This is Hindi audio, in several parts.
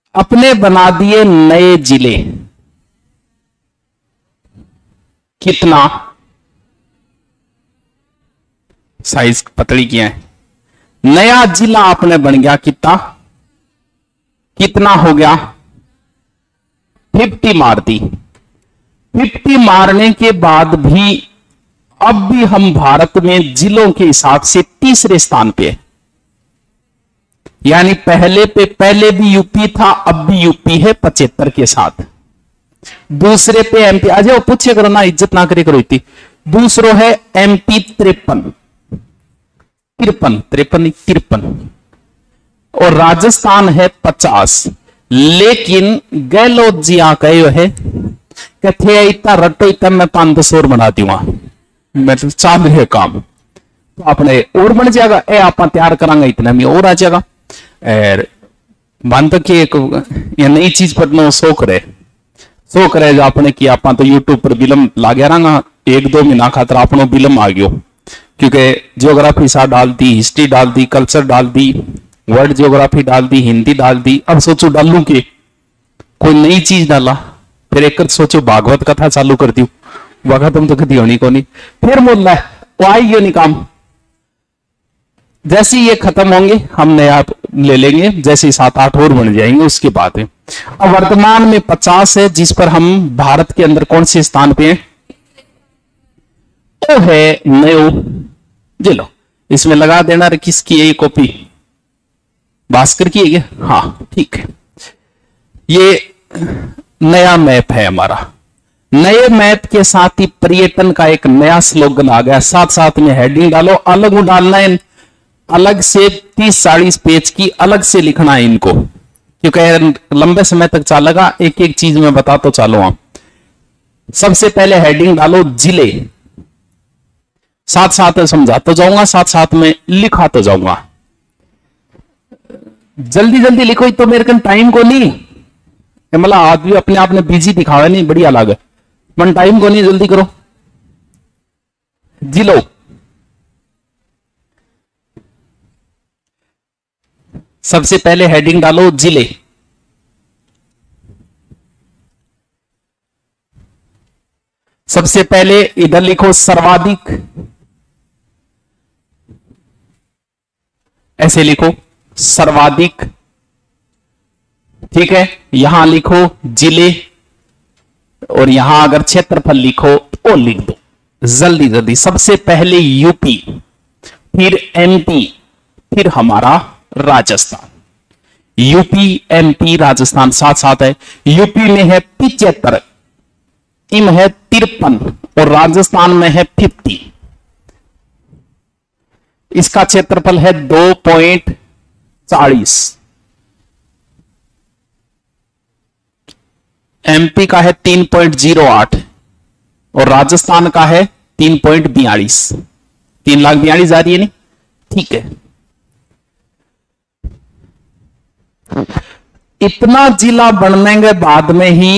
अपने बना दिए नए जिले। कितना? साइज पतली किया है। नया जिला आपने बन गया कितना? कितना हो गया? 50 मार दी। 50 मारने के बाद भी अब भी हम भारत में जिलों के हिसाब से तीसरे स्थान पे, यानी पहले भी यूपी था, अब भी यूपी है 75 के साथ। दूसरे पे एमपी, आ जाओ पूछे करो ना, इज्जत ना करे करो इतनी। दूसरो है एमपी 53 और राजस्थान है 50। लेकिन गहलोत जी आ कहे है कथे इतना रटो इतना मैं 500 और बना दूंगा, मैं तो चालू है काम तो अपने और बन जाएगा, ए आप तैयार करांगा इतना में और आ जाएगा। मान तक कि एक नई चीज पढ़ना शौक रहे जो आपने किया, आप तो यूट्यूब पर बिलम ला गया रहा 1-2 महीना खातर अपनो बिलम आ गयो, क्योंकि ज्योग्राफी सा डाल दी, हिस्ट्री डाल दी, कल्चर डाल दी, वर्ल्ड ज्योग्राफी डाल दी, हिंदी डाल दी। अब सोचो डालू के कोई नई चीज डाला, फिर एक सोचो भागवत कथा चालू कर दी, वह तुम तो कभी होनी को नहीं, फिर बोल रहा है वो आई ये नहीं काम। जैसे ये खत्म होंगे हम नया ले लेंगे, जैसे 7-8 और बन जाएंगे उसके बाद है। अब वर्तमान में 50 है, जिस पर हम भारत के अंदर कौन से स्थान पे हैं? वो है नयो जिलो। इसमें लगा देना किसकी है ये कॉपी? भास्कर की है क्या? हाँ ठीक है। ये नया मैप है हमारा। नए मैप के साथ ही पर्यटन का एक नया स्लोगन आ गया, साथ साथ में हेडिंग डालो, अलग डालना है, अलग से 30-40 पेज की अलग से लिखना है इनको, क्योंकि लंबे समय तक चलेगा। एक एक चीज में बता तो चालो आप। सबसे पहले हेडिंग डालो जिले, साथ साथ समझाता जाऊंगा, साथ साथ में लिखाता जाऊंगा। जल्दी जल्दी लिखो तो मेरे को टाइम को नहीं, मतलब आदमी अपने आप ने बिजी दिखावा नहीं, बढ़िया लगे मन टाइम को नहीं, जल्दी करो। जिलो सबसे पहले हेडिंग डालो जिले। सबसे पहले इधर लिखो सर्वाधिक, ऐसे लिखो सर्वाधिक, ठीक है। यहां लिखो जिले और यहां अगर क्षेत्रफल लिखो तो लिख दो जल्दी जल्दी। सबसे पहले यूपी, फिर एमपी, फिर हमारा राजस्थान। यूपी एमपी राजस्थान साथ साथ है। यूपी में है 75, इम है 53 और राजस्थान में है 50। इसका क्षेत्रफल है 2.40। एमपी का है 3.08 और राजस्थान का है 3.42। 3,42,000 आ रही है नहीं, ठीक है। इतना जिला बनने के बाद में ही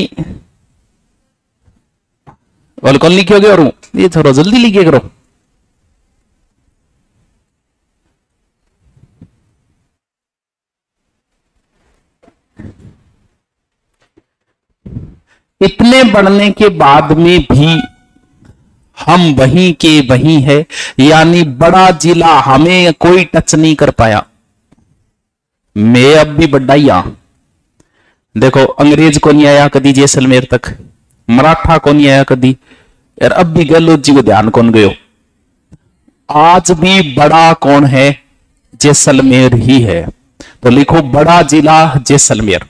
और कौन लिखोगे? और ये थोड़ा जल्दी लिखे करो। इतने बढ़ने के बाद में भी हम वहीं के वहीं है, यानी बड़ा जिला हमें कोई टच नहीं कर पाया। मैं अब भी बड़ा ही हूं। देखो अंग्रेज को नहीं आया कदी जैसलमेर तक, मराठा को नहीं आया कदी, यार अब भी गहलोत जी को ध्यान कौन गयो। आज भी बड़ा कौन है? जैसलमेर ही है। तो लिखो बड़ा जिला जैसलमेर।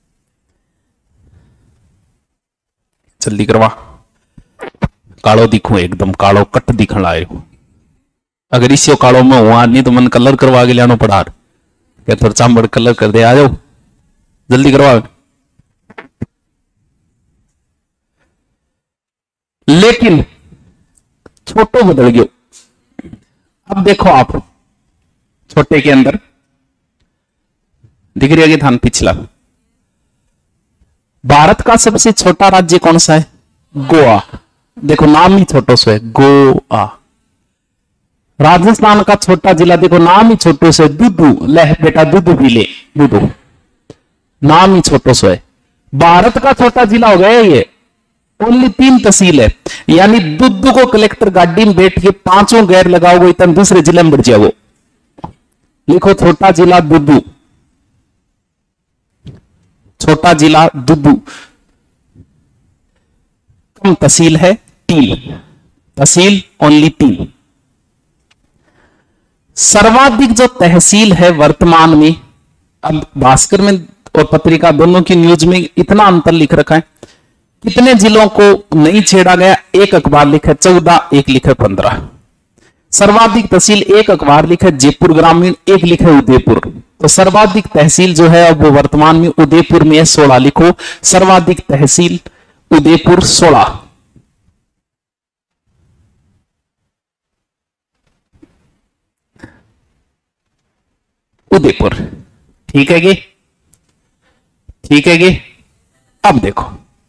जल्दी करवा, कालो दिखो, एकदम कालो कट दिखण आयो। अगर इसी कालो में हुआ नहीं तो मन कलर करवा के लिया पड़ा, क्या थोड़ा चांबड़ कलर कर दे, आ जाओ जल्दी करवा। लेकिन छोटो बदल गयो। अब देखो आप छोटे के अंदर दिख रही है थान पिछला। भारत का सबसे छोटा राज्य कौन सा है? गोवा। देखो नाम ही छोटो से है, गोवा। राजस्थान का छोटा जिला देखो नाम ही छोटो से, दुदू। ले बेटा दुदू भी ले, दुदू। नाम ही छोटो सो है, भारत का छोटा जिला हो गया ये। ओनली 3 तहसील है, यानी दुद्दू को कलेक्टर गाड़ी में बैठ के 5 गैर लगाओगे इतना दूसरे जिले में बढ़ जाओ। लिखो छोटा जिला दुद्दू, छोटा जिला दुद्दू। कम तहसील है 3, तहसील ओनली 3। सर्वाधिक जो तहसील है वर्तमान में, अब भास्कर में और पत्रिका दोनों की न्यूज में इतना अंतर लिख रखा है, कितने जिलों को नहीं छेड़ा गया। एक अखबार लिखा 14, एक लिखा 15। सर्वाधिक तहसील एक अखबार लिखा जयपुर ग्रामीण, एक लिखा उदयपुर। तो सर्वाधिक तहसील जो है अब वो वर्तमान में उदयपुर में है 16। लिखो सर्वाधिक तहसील उदयपुर 16। उदयपुर, ठीक है गे, ठीक है गे। अब देखो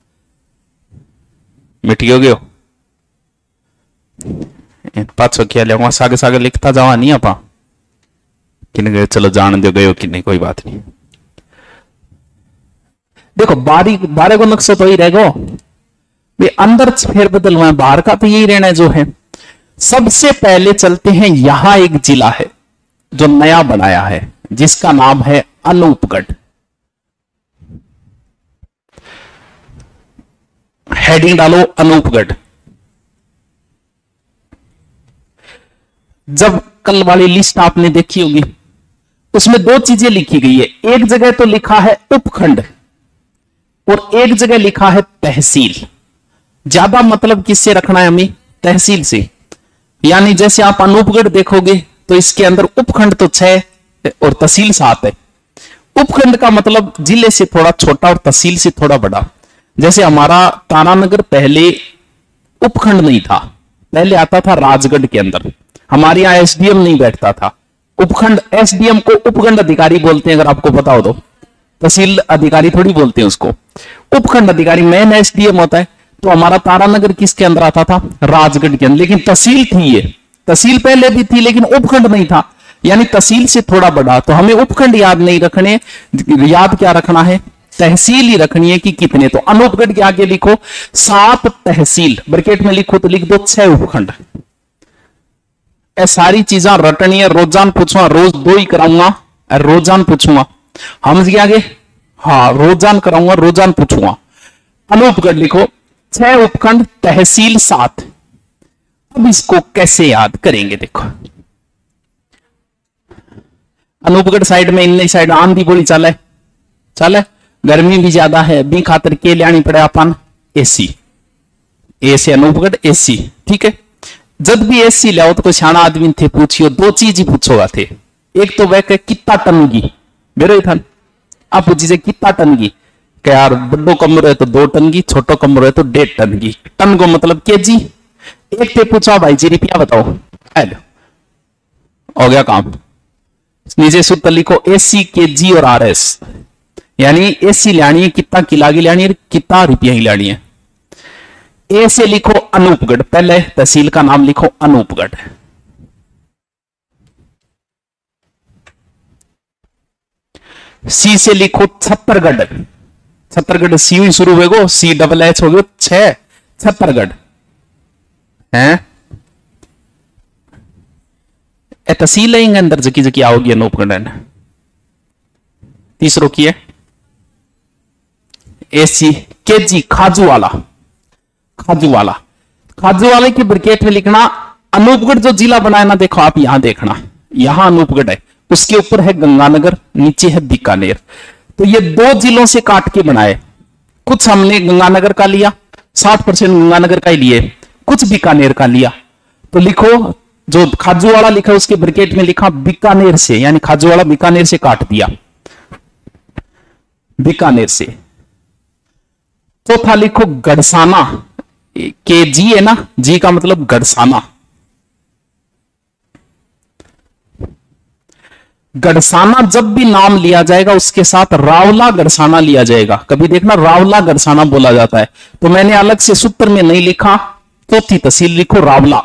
मिट गए हो पाछो क्या लिया सागे सागे लिखता जावा नहीं आपा किन गए, चलो जान दो गयो कि नहीं, कोई बात नहीं। देखो बारे को नक्शा तो ही रहेगा, वे अंदर फेर बदल हुआ है, बाहर का तो यही रहना जो है। सबसे पहले चलते हैं, यहां एक जिला है जो नया बनाया है जिसका नाम है अनूपगढ़। हेडिंग डालो अनूपगढ़। जब कल वाली लिस्ट आपने देखी होगी उसमें 2 चीजें लिखी गई है, एक जगह तो लिखा है उपखंड और एक जगह लिखा है तहसील। ज्यादा मतलब किससे रखना है हमें, तहसील से। यानी जैसे आप अनूपगढ़ देखोगे तो इसके अंदर उपखंड तो 6 और तहसील 7 है। उपखंड का मतलब जिले से थोड़ा छोटा और तहसील से थोड़ा बड़ा। जैसे हमारा तारानगर पहले उपखंड नहीं था, पहले आता था राजगढ़ के अंदर। हमारे यहां एसडीएम नहीं बैठता था, उपखंड, एसडीएम को उपखंड अधिकारी बोलते हैं अगर आपको पता हो तो, तहसील अधिकारी थोड़ी बोलते हैं उसको, उपखंड अधिकारी मेन एसडीएम होता है। तो हमारा तारानगर किसके अंदर आता था, राजगढ़ के अंदर। लेकिन तहसील थी, ये तहसील पहले भी थी लेकिन उपखंड नहीं था, यानी तहसील से थोड़ा बड़ा। तो हमें उपखंड याद नहीं रखने, याद क्या रखना है, तहसील ही रखनी है कि कितने। तो अनूपगढ़ के आगे लिखो 7 तहसील, ब्रैकेट में लिखो तो लिख दो 6 उपखंड। ये सारी चीजें रटनी है, रोजान पूछूंगा, रोज 2 ही कराऊंगा, रोजान पूछूंगा। हम क्या आगे, हाँ रोजान कराऊंगा, रोजान पूछूंगा। अनूपगढ़ लिखो 6 उपखंड, तहसील 7। अब इसको कैसे याद करेंगे, देखो अनूपगढ़ साइड में, इन साइड आंधी बोली चले चले, गर्मी भी ज्यादा है, बी खातर के लियानी पड़े अपन एसी, ए से अनूपगढ़ एसी, ठीक है। जब भी एसी लाओ तो कोई सियाना आदमी थे पूछियो 2 चीज ही पूछोगा थे। एक तो वह कितना टन की बेरो था, आप पूछिए कितना टन की, क्या यार बड़ो कमरो है तो 2 टन की, छोटो कमरो है तो 1.5 टन की। टन को मतलब केजी। एक थे पूछा भाई जी रुपया बताओ, हेलो हो गया काम। नीचे सूत्र लिखो एसी, केजी और आरएस, यानी एसी लानी है कितना किला की लानी है, कितना रुपया ही लानी है। ए से लिखो अनूपगढ़, पहले तहसील का नाम लिखो अनूपगढ़। सी से लिखो छत्तरगढ़, छत्तरगढ़ सी ही शुरू होगा, सी डबल एच हो गया 6, छत्तरगढ़ है। तहसील लेंगे अंदर जकी जकी आओगी अनूपगढ़। तीसरो की है एसी, केजी खाजूवाला, खाजूवाला, खाजूवाला की ब्रैकेट में लिखना अनूपगढ़ जो जिला बनाया ना, देखो आप यहां देखना, यहां अनूपगढ़ है, उसके ऊपर है गंगानगर, नीचे है बीकानेर। तो ये 2 जिलों से काट के बनाए। कुछ हमने गंगानगर का लिया, 60% गंगानगर का ही लिए, कुछ बीकानेर का लिया। तो लिखो जो खाजूवाला लिखा उसके ब्रैकेट में लिखा बीकानेर से, यानी खाजूवाला बीकानेर से काट दिया, बीकानेर से। चौथा लिखो गढ़साना, के जी है ना, जी का मतलब गढ़साना। गढ़साना जब भी नाम लिया जाएगा उसके साथ रावला गढ़साना लिया जाएगा। कभी देखना रावला गढ़साना बोला जाता है, तो मैंने अलग से सूत्र में नहीं लिखा। चौथी तहसील लिखो रावला,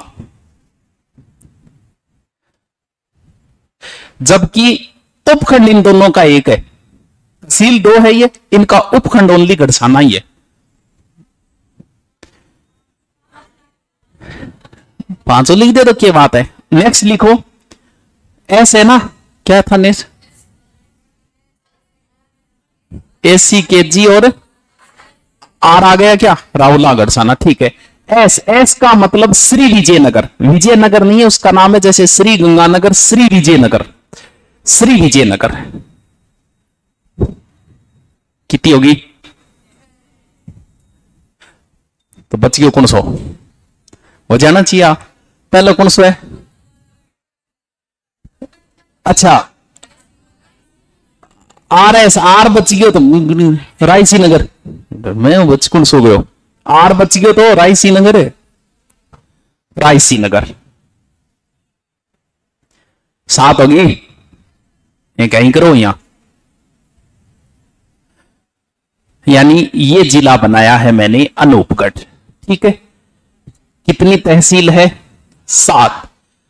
जबकि उपखंड इन दोनों का एक है, तहसील दो है ये, इनका उपखंड ओनली गड़साना ही है। पांचों लिख दे तो क्या बात है। नेक्स्ट लिखो, एस है ना, क्या था नेक्स्ट, एसी के जी और आर आ गया क्या, राहुला गड़साना, ठीक है। एस, एस का मतलब श्री विजयनगर, विजयनगर नहीं है उसका नाम है, जैसे श्री गंगानगर, श्री विजयनगर, श्री विजयनगर। कितनी होगी, तो बच गया कौन सो, हो जाना चाहिए पहले कौन सो है। अच्छा आर एस, आर बच गयो तो रायसी नगर, मैं बच कौन सो गयो, आर बच गयो तो रायसी नगर है, रायसी नगर। सात होगी, ये कहीं करो यहां, यानी ये जिला बनाया है मैंने अनूपगढ़, ठीक है। कितनी तहसील है, 7।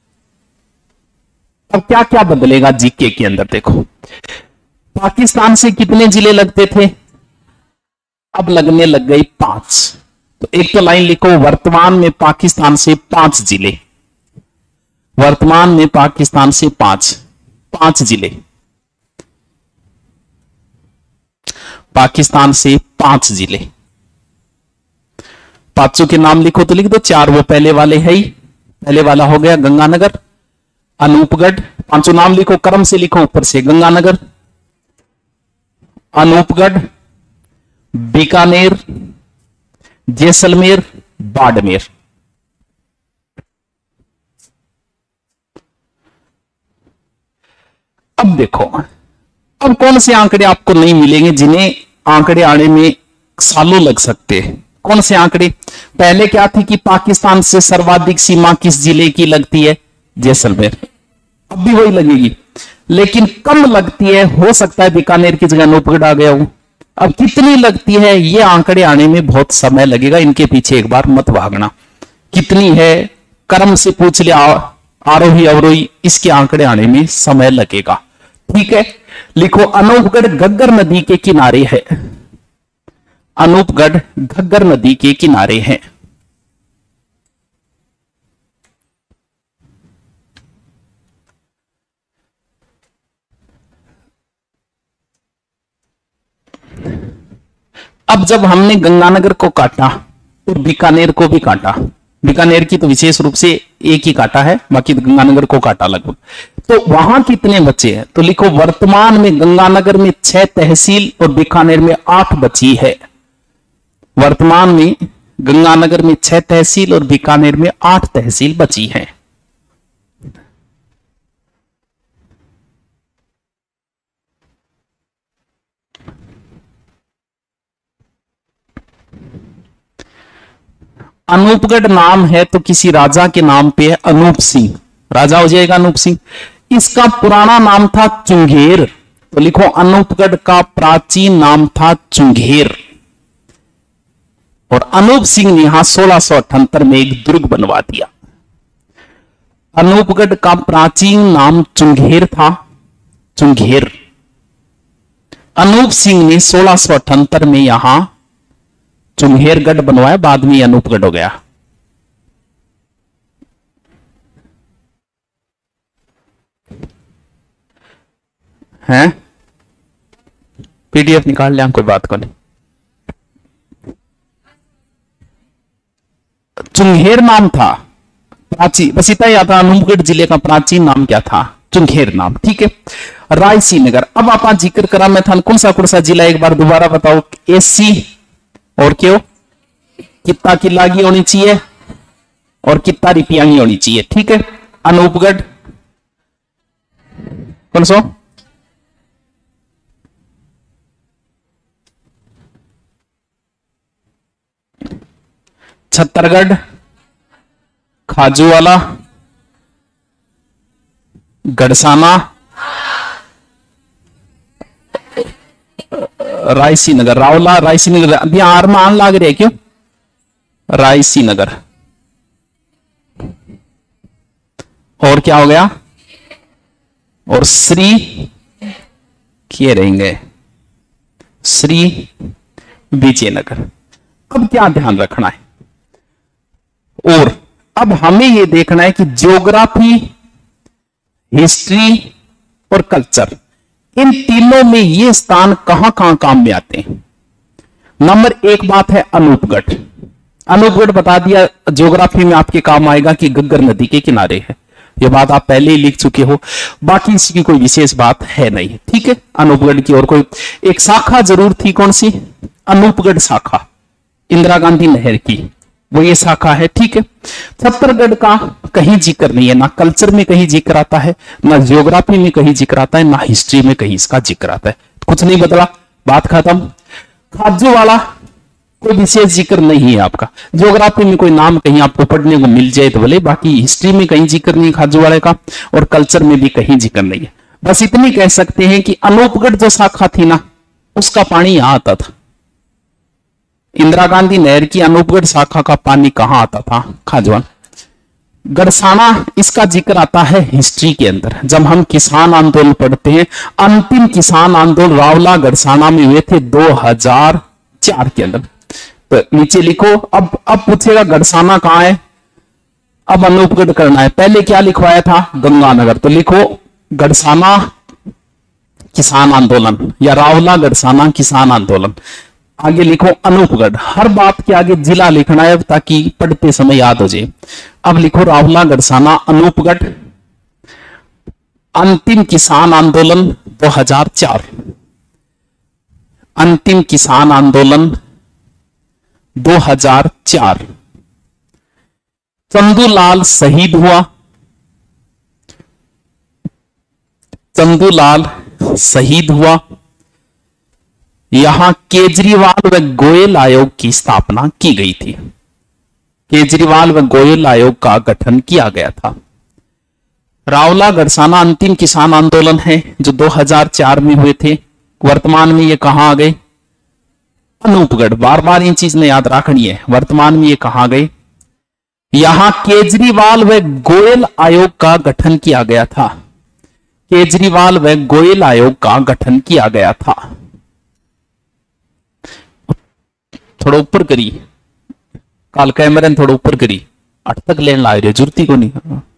अब क्या क्या बदलेगा जीके के अंदर देखो, पाकिस्तान से कितने जिले लगते थे, अब लगने लग गई 5। तो एक तो लाइन लिखो, वर्तमान में पाकिस्तान से 5 जिले, वर्तमान में पाकिस्तान से 5 जिले, पाकिस्तान से 5 जिले। पांचों के नाम लिखो तो लिख दो, 4 वो पहले वाले है ही, पहले वाला हो गया गंगानगर, अनूपगढ़, पांचों नाम लिखो, क्रम से लिखो ऊपर से, गंगानगर, अनूपगढ़, बीकानेर, जैसलमेर, बाड़मेर। अब देखो, अब कौन से आंकड़े आपको नहीं मिलेंगे जिन्हें आंकड़े आने में सालों लग सकते हैं। कौन से आंकड़े, पहले क्या थी कि पाकिस्तान से सर्वाधिक सीमा किस जिले की लगती है, जैसलमेर, अब भी वही लगेगी, लेकिन कम लगती है, हो सकता है बीकानेर की जगह अनूपगढ़ आ गया हो। अब कितनी लगती है ये आंकड़े आने में बहुत समय लगेगा, इनके पीछे एक बार मत भागना। कितनी है क्रम से पूछ लिया, आरोही अवरोही, इसके आंकड़े आने में समय लगेगा, ठीक है। लिखो, अनूपगढ़ घग्गर नदी के किनारे है, अनूपगढ़ घग्गर नदी के किनारे है। अब जब हमने गंगानगर को काटा तो बीकानेर को भी काटा, बीकानेर की तो विशेष रूप से एक ही काटा है, बाकी गंगानगर को काटा लगभग, तो वहां कितने बचे हैं, तो लिखो वर्तमान में गंगानगर में 6 तहसील और बीकानेर में 8 बची है। वर्तमान में गंगानगर में 6 तहसील और बीकानेर में 8 तहसील बची है। अनूपगढ़ नाम है तो किसी राजा के नाम पे है, अनूप सिंह, राजा हो जाएगा अनूप सिंह। इसका पुराना नाम था चुंगेर, तो लिखो अनूपगढ़ का प्राचीन नाम था चुंगेर, और अनूप सिंह ने यहां 1678 में एक दुर्ग बनवा दिया। अनूपगढ़ का प्राचीन नाम चुंगेर था, चुंगेर। अनूप सिंह ने 1678 में यहां चुंगेरगढ़ बनवाया, बाद में अनूपगढ़ हो गया। हैं पीडीएफ निकाल लिया, कोई बात को नहीं। चुंगेर नाम था प्राचीन, बस इतना याद था, अनूपगढ़ जिले का प्राचीन नाम क्या था, चुंगेर नाम, ठीक है। रायसी नगर, अब आप जिक्र करा मैं था, कौन सा जिला एक बार दोबारा बताओ, एसी और क्यों, कितना किला की होनी चाहिए और कितना रुपया की होनी चाहिए, ठीक है। अनूपगढ़ कौन सो, छत्तरगढ़, खाजूवाला, गड़साना, रायसी नगर, रावला, रायसी नगर, अभी आर में आन लाग रहे हैं क्यों, रायसी नगर। और क्या हो गया, और श्री किए रहेंगे, श्री विजयनगर। अब क्या ध्यान रखना है, और अब हमें यह देखना है कि ज्योग्राफी, हिस्ट्री और कल्चर, इन तीनों में ये स्थान कहां कहां काम में आते हैं। नंबर एक बात है अनूपगढ़। अनूपगढ़ बता दिया, ज्योग्राफी में आपके काम आएगा कि घग्गर नदी के किनारे है। ये बात आप पहले ही लिख चुके हो, बाकी इसकी कोई विशेष बात है नहीं। ठीक है, अनूपगढ़ की और कोई एक शाखा जरूर थी, कौन सी? अनूपगढ़ शाखा, इंदिरा गांधी नहर की, वो ये शाखा है। ठीक है, छत्तरगढ़ का कहीं जिक्र नहीं है, ना कल्चर में कहीं जिक्र आता है, ना ज्योग्राफी में कहीं जिक्र आता है, ना हिस्ट्री में कहीं इसका जिक्र आता है। कुछ नहीं बदला, बात खत्म। खाजू वाला कोई विशेष जिक्र नहीं है आपका, ज्योग्राफी में कोई नाम कहीं आपको पढ़ने को मिल जाए तो बोले, बाकी हिस्ट्री में कहीं जिक्र नहीं खाजू वाले का, और कल्चर में भी कहीं जिक्र नहीं है। बस इतनी कह सकते हैं कि अनूपगढ़ जो शाखा थी ना, उसका पानी यहां आता था। इंदिरा गांधी नहर की अनूपगढ़ शाखा का पानी कहां आता था? खाजवान। गड़साना, इसका जिक्र आता है हिस्ट्री के अंदर, जब हम किसान आंदोलन पढ़ते हैं। अंतिम किसान आंदोलन रावला गड़साना में हुए थे 2004 के अंदर। तो नीचे लिखो, अब पूछेगा गड़साना कहां है, अब अनूपगढ़ करना है। पहले क्या लिखवाया था? गंगानगर। तो लिखो गड़साना किसान आंदोलन या रावला गड़साना किसान आंदोलन। आगे लिखो अनूपगढ़, हर बात के आगे जिला लिखना है ताकि पढ़ते समय याद हो जाए। अब लिखो रावला गड़साना अनूपगढ़, अंतिम किसान आंदोलन 2004, अंतिम किसान आंदोलन 2004। चंदूलाल शहीद हुआ, चंदूलाल शहीद हुआ। यहां केजरीवाल व गोयल आयोग की स्थापना की गई थी। केजरीवाल व गोयल आयोग का गठन किया गया था। रावला गड़साना अंतिम किसान आंदोलन है जो 2004 में हुए थे। वर्तमान में ये कहां आ गए? अनूपगढ़। बार बार ये चीज ने याद रखनी है, वर्तमान में ये कहां गए? यहां केजरीवाल व गोयल आयोग का गठन किया गया था। केजरीवाल व गोयल आयोग का गठन किया गया था। थोड़ा ऊपर करी, काल कैमरे ने थोड़ा ऊपर करी, अट तक लेन ला रही जरूरत ही को नहीं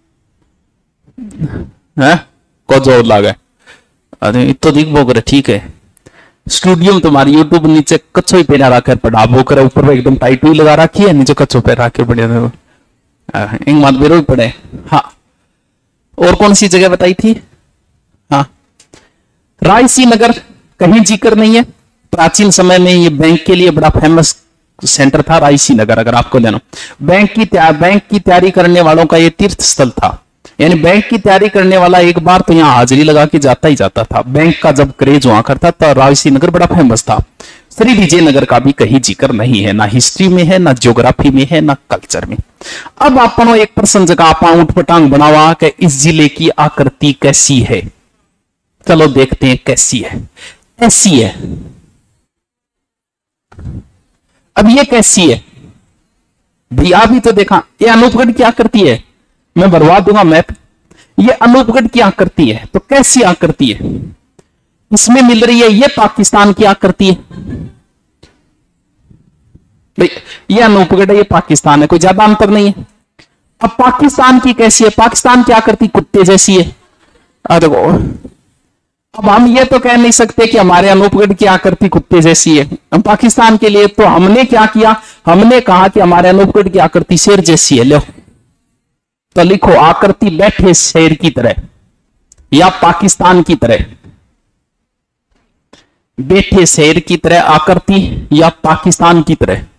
है को जोर लागे। अरे तो दिख वो करे, ठीक है। स्टूडियो में तुम्हारी यूट्यूब नीचे कच्चो ही पहना रखा पड़ा वो करे, ऊपर एकदम टाइट हुई लगा रखी है, नीचे कच्चो पे रखे बढ़िया एक मात बेरो ही पड़े। हाँ, और कौन सी जगह बताई थी? हाँ, रायसी नगर कहीं जिक्र नहीं है। प्राचीन समय में ये बैंक के लिए बड़ा फेमस सेंटर था रायसी नगर। अगर आपको लेना, बैंक की तैयारी करने वालों का ये तीर्थ स्थल था। यानी बैंक की तैयारी करने वाला एक बार तो यहाँ हाजिरी लगा के जाता ही जाता था। बैंक का जब क्रेज हुआ करता था, रायसी नगर बड़ा फेमस था। श्री विजयनगर का भी कहीं जिक्र नहीं है, ना हिस्ट्री में है, ना ज्योग्राफी में है, ना कल्चर में। अब आपनो एक प्रश्न जगह आप ऊट पटांग बनावा कि इस जिले की आकृति कैसी है। चलो देखते हैं कैसी है। ऐसी है। अब ये कैसी है भैया? अभी तो देखा, ये अनूपगढ़ की आकृति है। मैं भरवा दूंगा मैप। ये अनूपगढ़ की आकृति है, तो कैसी आकृति है इसमें मिल रही है? ये पाकिस्तान की आकृति है। ये अनूपगढ़ है, ये पाकिस्तान है, कोई ज्यादा अंतर नहीं है। अब पाकिस्तान की कैसी है? पाकिस्तान की आकृति कुत्ते जैसी है। देखो, अब हम ये तो कह नहीं सकते कि हमारे अनूपगढ़ की आकृति कुत्ते जैसी है। हम पाकिस्तान के लिए तो हमने क्या किया? हमने कहा कि हमारे अनूपगढ़ की आकृति शेर जैसी है। लो तो लिखो आकृति बैठे शेर की तरह या पाकिस्तान की तरह। बैठे शेर की तरह आकृति या पाकिस्तान की तरह।